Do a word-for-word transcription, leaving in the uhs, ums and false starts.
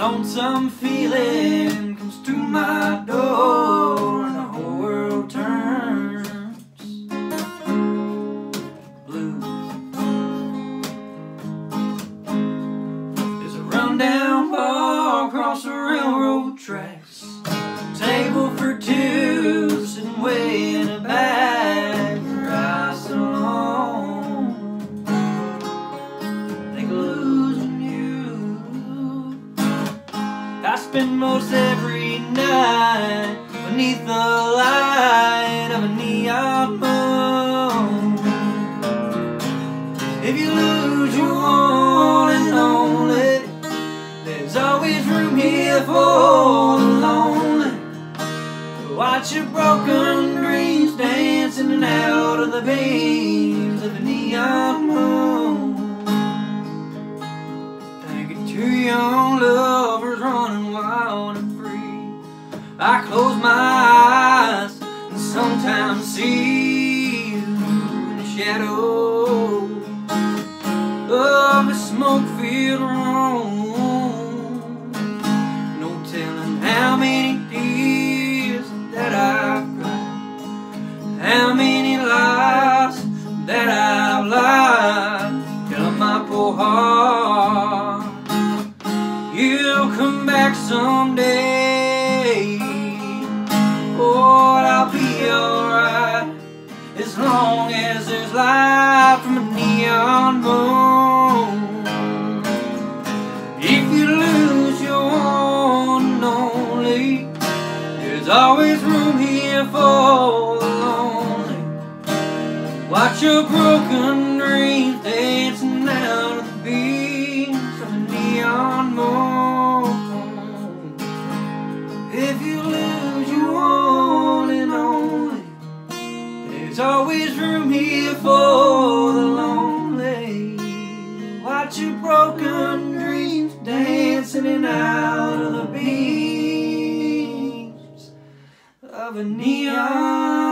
lonesome feeling comes to my door and the whole world turns blue. There's a rundown bar across the railroad tracks, table for two, sitting way in the back, where I sit alone, think of losing you. I spend most every night beneath the light of a neon moon. If you lose your one and only, there's always room here for the lonely. Watch your broken dreams dance in and out of the beams of the neon moon. Think of two young lovers running wild and free. I close my eyes and sometimes see you in the shadow of a smoke-filled room. No telling how many tears that I've cried, how many lies that I've lied, till my poor heart, you'll come back someday. Oh, I'll be alright as long as there's light from a neon moon. If you lose your one and only, there's always room here for the lonely. Watch your broken dreams dancing out of the beams of the neon moon. If you lose your one and only, there's always room here for the lonely. Watch your broken dreams dancing in and out of the beams of a neon